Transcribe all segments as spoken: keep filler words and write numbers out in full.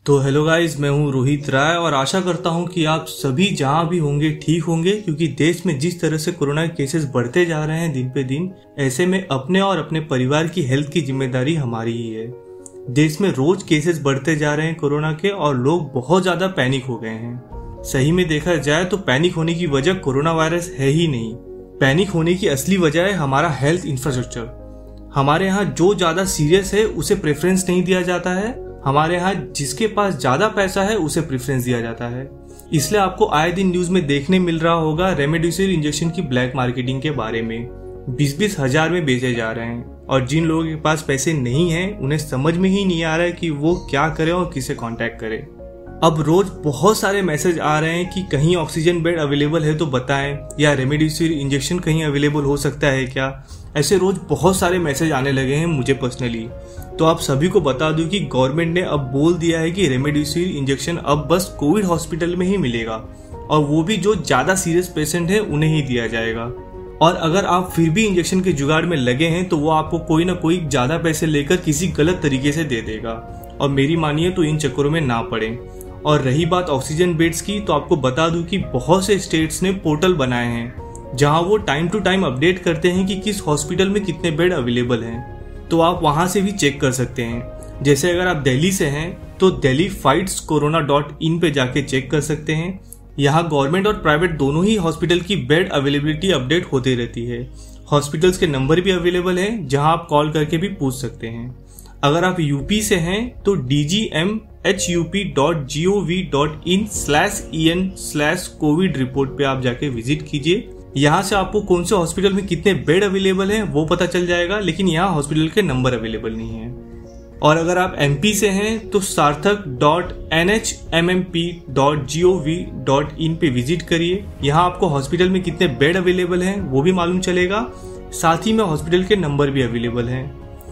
तो hello guys, मैं हूं रोहित राय और आशा करता हूं कि आप सभी जहां भी होंगे ठीक होंगे, क्योंकि देश में जिस तरह से कोरोना के केसेस बढ़ते जा रहे हैं दिन पे दिन, ऐसे में अपने और अपने परिवार की हेल्थ की जिम्मेदारी हमारी ही है। देश में रोज केसेस बढ़ते जा रहे हैं कोरोना के और लोग बहुत ज्यादा पैनिक हो गए हैं। सही में देखा जाए तो पैनिक होने की वजह कोरोना वायरस है ही नहीं। पैनिक होने की असली वजह है हमारा हेल्थ इंफ्रास्ट्रक्चर। हमारे यहाँ जो ज्यादा सीरियस है उसे प्रेफरेंस नहीं दिया जाता है। हमारे यहाँ जिसके पास ज्यादा पैसा है उसे प्रेफरेंस दिया जाता है। इसलिए आपको आए दिन न्यूज में देखने मिल रहा होगा रेमडेसिविर इंजेक्शन की ब्लैक मार्केटिंग के बारे में। बीस बीस हजार में बेचे जा रहे हैं और जिन लोगों के पास पैसे नहीं हैं उन्हें समझ में ही नहीं आ रहा है कि वो क्या करें और किसे कांटेक्ट करें। अब रोज बहुत सारे मैसेज आ रहे हैं कि कहीं ऑक्सीजन बेड अवेलेबल है तो बताएं, या रेमडेसिविर इंजेक्शन कहीं अवेलेबल हो सकता है क्या। ऐसे रोज बहुत सारे मैसेज आने लगे हैं मुझे पर्सनली। तो आप सभी को बता दूं कि गवर्नमेंट ने अब बोल दिया है कि रेमडेसिविर इंजेक्शन अब बस कोविड हॉस्पिटल में ही मिलेगा और वो भी जो ज्यादा सीरियस पेशेंट है उन्हें ही दिया जाएगा। और अगर आप फिर भी इंजेक्शन के जुगाड़ में लगे हैं तो वो आपको कोई ना कोई ज्यादा पैसे लेकर किसी गलत तरीके से दे देगा। और मेरी मानिए तो इन चक्करों में ना पड़े। और रही बात ऑक्सीजन बेड्स की, तो आपको बता दूं कि बहुत से स्टेट्स ने पोर्टल बनाए हैं जहां वो टाइम टू टाइम अपडेट करते हैं कि किस हॉस्पिटल में कितने बेड अवेलेबल हैं। तो आप वहां से भी चेक कर सकते हैं। जैसे अगर आप दिल्ली से हैं तो Delhi fights corona dot in पे जाके चेक कर सकते हैं। यहाँ गवर्नमेंट और प्राइवेट दोनों ही हॉस्पिटल की बेड अवेलेबिलिटी अपडेट होती रहती है। हॉस्पिटल्स के नंबर भी अवेलेबल है जहां आप कॉल करके भी पूछ सकते हैं। अगर आप यूपी से हैं तो D G M H U P dot G O V dot in slash E N slash covid report पे आप जाके विजिट कीजिए। यहाँ से आपको कौन से हॉस्पिटल में कितने बेड अवेलेबल हैं वो पता चल जाएगा, लेकिन यहाँ हॉस्पिटल के नंबर अवेलेबल नहीं है। और अगर आप एमपी से हैं तो Sarthak dot N H M M P dot G O V dot in पे विजिट करिए। यहाँ आपको हॉस्पिटल में कितने बेड अवेलेबल हैं वो भी मालूम चलेगा, साथ ही में हॉस्पिटल के नंबर भी अवेलेबल हैं।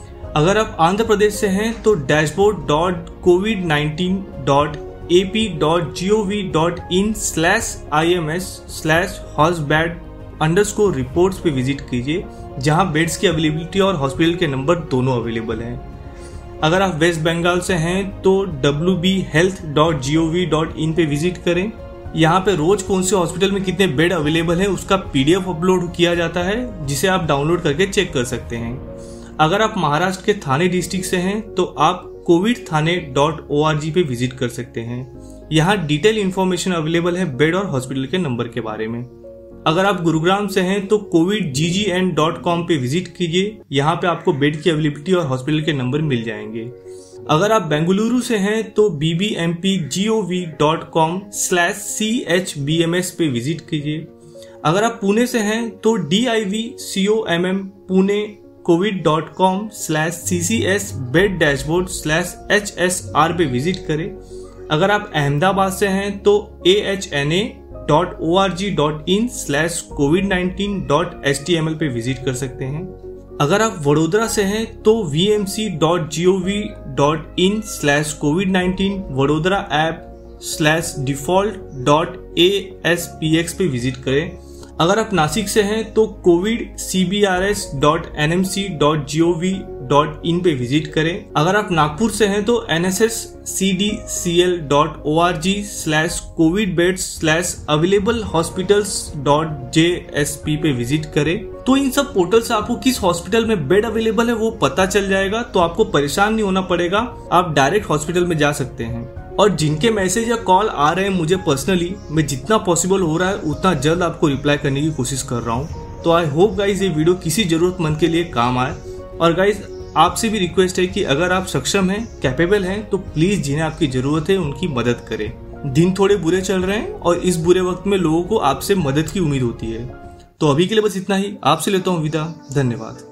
अगर आप आंध्र प्रदेश से हैं तो dashboard dot covid nineteen dot A P dot G O V dot in slash I M S slash hosbed underscore reports पे विजिट कीजिए, जहां बेड्स की अवेलेबिलिटी और हॉस्पिटल के नंबर दोनों अवेलेबल हैं। अगर आप वेस्ट बंगाल से हैं तो W B health dot G O V dot in पे विजिट करें। यहाँ पे रोज कौन से हॉस्पिटल में कितने बेड अवेलेबल है उसका पी डी एफ अपलोड किया जाता है, जिसे आप डाउनलोड करके चेक कर सकते हैं। अगर आप महाराष्ट्र के थाने डिस्ट्रिक्ट से हैं तो आप covid Thane dot O R G पे विजिट कर सकते हैं। यहाँ डिटेल इन्फॉर्मेशन अवेलेबल है बेड और हॉस्पिटल के नंबर के बारे में। अगर आप गुरुग्राम से हैं तो covid G G N dot com पे विजिट कीजिए। यहाँ पे आपको बेड की अवेलेबिलिटी और हॉस्पिटल के नंबर मिल जाएंगे। अगर आप बेंगलुरु से हैं तो B B M P G O V dot com slash C H B M S पे विजिट कीजिए। अगर आप पुणे से हैं तो D I V C O M M Pune covid dot com slash C C S bed dashboard slash H S R पे visit करें। अगर आप अहमदाबाद से हैं तो A H N A dot O R G dot in slash covid nineteen dot H T M L पे visit कर सकते हैं। अगर आप वडोदरा से हैं तो V M C dot G O V dot in slash covid nineteen Vadodara app slash default dot A S P X पे विजिट करें। अगर आप नासिक से हैं तो covid C B R S dot N M C dot G O V dot in पे visit करें। अगर आप नागपुर से हैं तो N S S C D C L dot O R G slash covid beds slash available hospitals dot J S P पे visit करें। तो इन सब पोर्टल से आपको किस हॉस्पिटल में बेड अवेलेबल है वो पता चल जाएगा, तो आपको परेशान नहीं होना पड़ेगा, आप डायरेक्ट हॉस्पिटल में जा सकते हैं। और जिनके मैसेज या कॉल आ रहे हैं मुझे पर्सनली, मैं जितना पॉसिबल हो रहा है उतना जल्द आपको रिप्लाई करने की कोशिश कर रहा हूँ। तो आई होप गाइज ये वीडियो किसी जरूरतमंद के लिए काम आए। और गाइज आपसे भी रिक्वेस्ट है कि अगर आप सक्षम हैं, कैपेबल हैं, तो प्लीज जिन्हें आपकी जरूरत है उनकी मदद करें। दिन थोड़े बुरे चल रहे हैं और इस बुरे वक्त में लोगों को आपसे मदद की उम्मीद होती है। तो अभी के लिए बस इतना ही, आपसे लेता हूँ विदा। धन्यवाद।